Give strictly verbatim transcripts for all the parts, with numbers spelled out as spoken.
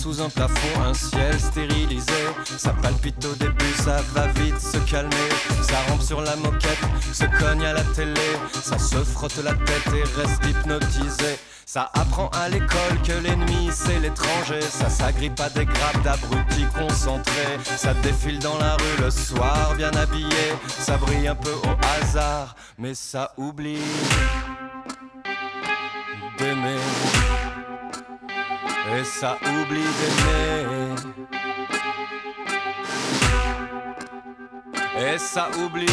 sous un plafond, un ciel stérilisé. Ça palpite au début, ça va vite se calmer. Ça rampe sur la moquette, se cogne à la télé. Ça se frotte la tête et reste hypnotisé. Ça apprend à l'école que l'ennemi c'est l'étranger. Ça s'agrippe à des grappes d'abrutis concentrés. Ça défile dans la rue le soir bien habillé. Ça brille un peu au hasard, mais ça oublie d'aimer. Et ça oublie d'aimer. Et ça oublie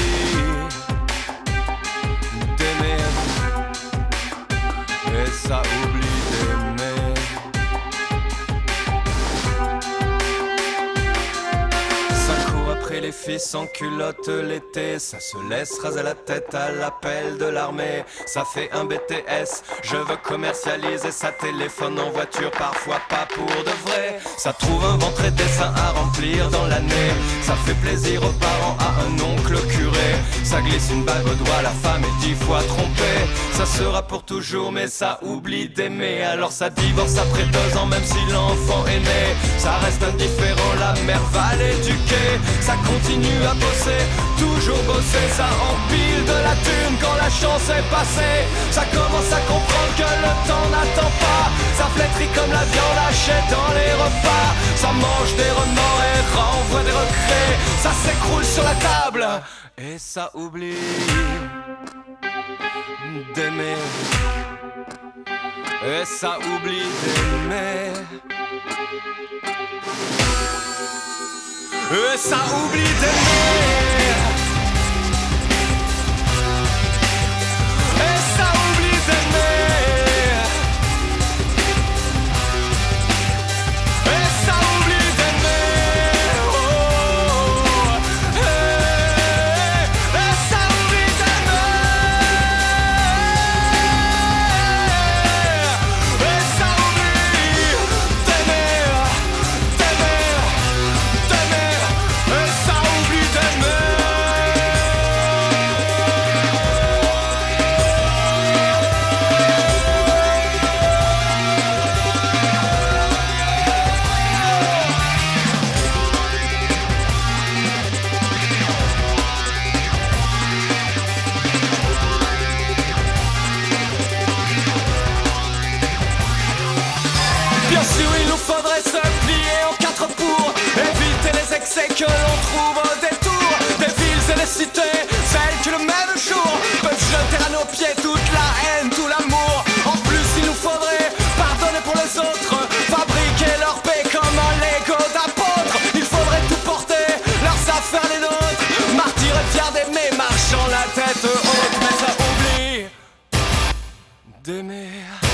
d'aimer. Et ça oublie d'aimer. Ça court après les filles sans culotte l'été. Ça se laisse raser la tête à l'appel de l'armée. Ça fait un B T S, je veux commercialiser. Ça téléphone en voiture, parfois pas pour de vrai. Ça trouve un ventre et des seins à remplir dans l'année. Ça fait plaisir aux parents, à un oncle curé. Ça glisse une bague au doigt, la femme est dix fois trompée. Ça sera pour toujours mais ça oublie d'aimer. Alors ça divorce après deux ans même si l'enfant est né. Ça reste indifférent, la mère va l'éduquer. Ça continue à bosser, toujours bosser. Ça empile de la thune quand la chance est passée. Ça commence à comprendre que le temps n'attend pas. Ça flétrit comme la viande hachée dans les repas. Ça mange des remords et renvoie des regrets. Ça s'écroule sur la table et ça oublie d'aimer. Et ça oublie d'aimer. Et ça oublie d'aimer. Et ça oublie d'aimer. Et ça oublie d'aimer. Oh, hey. Et ça oublie d'aimer. Et ça oublie d'aimer. D'aimer. D'aimer. Et ça oublie d'aimer. Bien sûr il nous faudrait se plier en quatre pour éviter les excès que l'on trouve au détour des villes et des cités, celles qui le même jour peuvent jeter à nos pieds toute la haine, tout l'amour. En plus il nous faudrait pardonner pour les autres, fabriquer leur paix comme un Lego d'apôtres. Il faudrait tout porter, leurs affaires les nôtres, martyrs et fiers d'aimer, marchant la tête haute. Mais ça oublie d'aimer.